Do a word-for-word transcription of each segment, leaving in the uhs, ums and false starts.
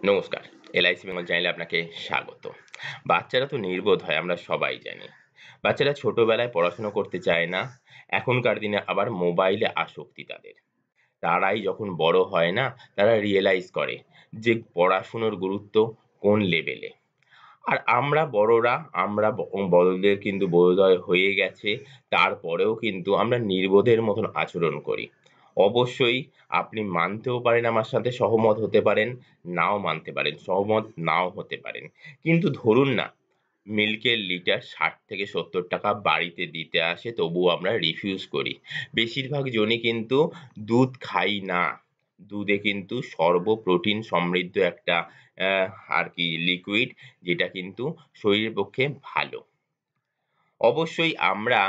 নমস্কার। এলআইসি বেঙ্গল চ্যানেলে আপনাকে স্বাগত। বাচ্চারা তো নির্বোধ হয়, আমরা সবাই জানি। বাচ্চারা ছোটবেলায় পড়াশোনা করতে চায় না। এখনকার দিনে আবার মোবাইলে আসক্তি তাদের। তারাই যখন বড় হয় না, তারা রিয়ালাইজ করে যে পড়াশুনোর গুরুত্ব কোন লেভেলে। আর আমরা বড়রা, আমরা ব বড়দের কিন্তু বোধোদয় হয়ে গেছে। তারপরেও কিন্তু আমরা নির্বোধের মতন আচরণ করি। অবশ্যই আপনি মানতেও পারেন, আমার সাথে সহমত হতে পারেন, নাও মানতে পারেন, সহমত নাও হতে পারেন। কিন্তু ধরুন না, মিল্কের লিটার ষাট থেকে সত্তর টাকা বাড়িতে দিতে আসে, তবুও আমরা রিফিউজ করি। বেশিরভাগ জনই কিন্তু দুধ খাই না। দুধে কিন্তু সর্ব প্রোটিন সমৃদ্ধ একটা অ্যা আর কি লিকুইড, যেটা কিন্তু শরীরের পক্ষে ভালো। অবশ্যই আমরা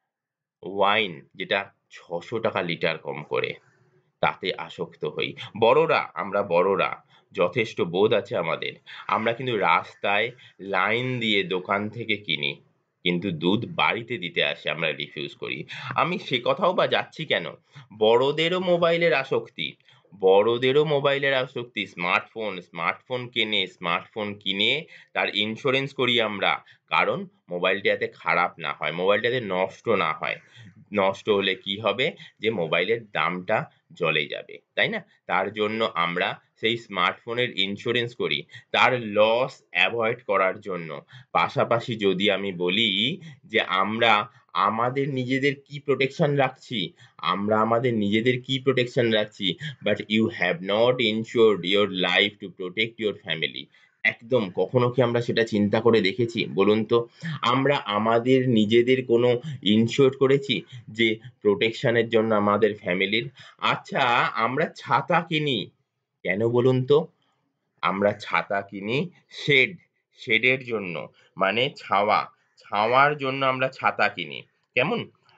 ওয়াইন, যেটা ছশো টাকা লিটার কম করে, তাতে আসক্ত হই। বড়রা, আমরা বড়রা যথেষ্ট বোধ আছে আমাদের। আমরা কিন্তু রাস্তায় লাইন দিয়ে দোকান থেকে কিনি। কিন্তু দুধ বাড়িতে দিতে আসে আমরা রিফিউজ করি। আমি সে কথাও বা যাচ্ছি কেন? বড়দেরও মোবাইলের আসক্তি। বড়দেরও মোবাইলের আসক্তি। স্মার্টফোন, স্মার্টফোন কেনে, স্মার্টফোন কিনে তার ইন্সুরেন্স করি আমরা। কারণ মোবাইলটা যাতে খারাপ না হয়, মোবাইলটা যাতে নষ্ট না হয়। নষ্ট হলে কি হবে? যে মোবাইলের দামটা জলে যাবে, তাই না? তার জন্য আমরা সেই স্মার্টফোনের ইন্সুরেন্স করি, তার লস এভয়েড করার জন্য। পাশাপাশি যদি আমি বলি যে আমরা আমাদের নিজেদের কি প্রোটেকশন রাখছি, আমরা আমাদের নিজেদের কি প্রোটেকশন রাখছি, but you have not insured your life to protect your family. একদম কখনো কি আমরা সেটা চিন্তা করে দেখেছি বলুন তো? আমরা আমাদের নিজেদের কোনো ইনশিওর করেছি যে প্রোটেকশন এর জন্য আমাদের ফ্যামিলির? আচ্ছা, আমরা ছাতা কিনি। কেন বলুন তো? আমরা ছাতা কিনি শেড, শেডের জন্য। মানে ছাওয়া, ছাওয়ার জন্য আমরা ছাতা কিনি। কেমন?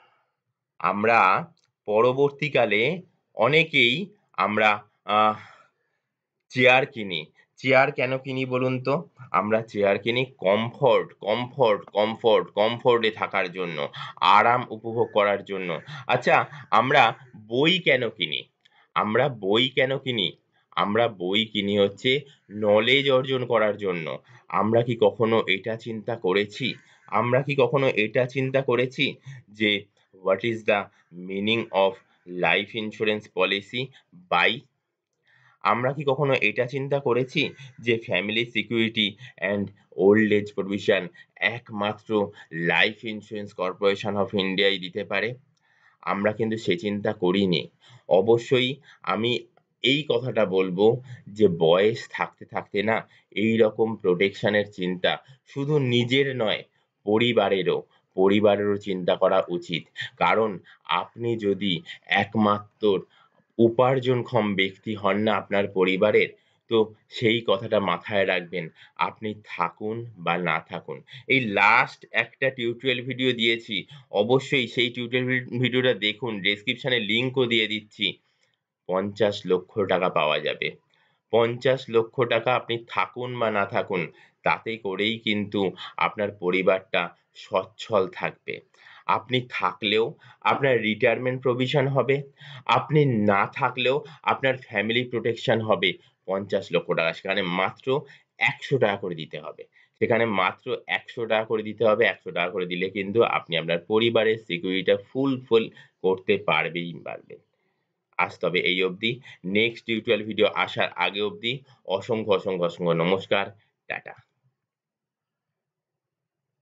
আমরা পরবর্তীকালে অনেকেই আমরা আহ চেয়ার কিনি। চেয়ার কেন কিনি বলুন তো? আমরা চেয়ার কিনি কমফোর্ট, কমফোর্ট, কমফোর্ট, কমফোর্ট এ থাকার জন্য, আরাম উপভোগ করার জন্য। আচ্ছা, আমরা বই কেন কিনি? আমরা বই কেন কিনি? আমরা বই কিনি হচ্ছে নলেজ অর্জন করার জন্য। আমরা কি কখনো এটা চিন্তা করেছি? আমরা কি কখনো এটা চিন্তা করেছি যে what is the meaning of life insurance policy by? আমরা কি কখনো এটা চিন্তা করেছি যে family security and old age provision একমাত্র লাইফ ইন্সুরেন্স কর্পোরেশন অফ ইন্ডিয়াই দিতে পারে? আমরা কিন্তু সে চিন্তা করিনি। অবশ্যই আমি এই কথাটা বলব যে বয়স থাকতে, থাকতে না এইরকম প্রোটেকশন এর চিন্তা শুধু নিজের নয়, পরিবারেরও, পরিবারেরও চিন্তা করা উচিত। কারণ আপনি যদি একমাত্র উপার্জনক্ষম ব্যক্তি হন না আপনার পরিবারের, তো সেই কথাটা মাথায় রাখবেন। আপনি থাকুন বা না থাকুন। এই লাস্ট একটা টিউটোরিয়াল ভিডিও দিয়েছি। অবশ্যই সেই টিউটোরিয়াল ভি ভিডিওটা দেখুন। ডেসক্রিপশনে লিংকও দিয়ে দিচ্ছি। পঞ্চাশ লক্ষ টাকা পাওয়া যাবে। পঞ্চাশ লক্ষ টাকা আপনি থাকুন বা না থাকুন, তাতে করেই কিন্তু আপনার পরিবারটা সচ্ছল থাকবে। আপনি থাকলেও আপনার রিটায়ারমেন্ট প্রভিশন হবে। আপনি না থাকলেও আপনার ফ্যামিলি প্রোটেকশন হবে পঞ্চাশ লক্ষ টাকা। সেখানে মাত্র একশো টাকা করে দিতে হবে। সেখানে মাত্র একশো টাকা করে দিতে হবে। একশো টাকা করে দিলে কিন্তু আপনি আপনার পরিবারের সিকিউরিটিটা ফুলফিল করতে পারবেই পারবেন। আজ তবে এই অবধি। নেক্সট টিউটোরিয়াল ভিডিও আসার আগে অবধি অসংখ্য, অসংখ্য, অসংখ্য নমস্কার। টাটা।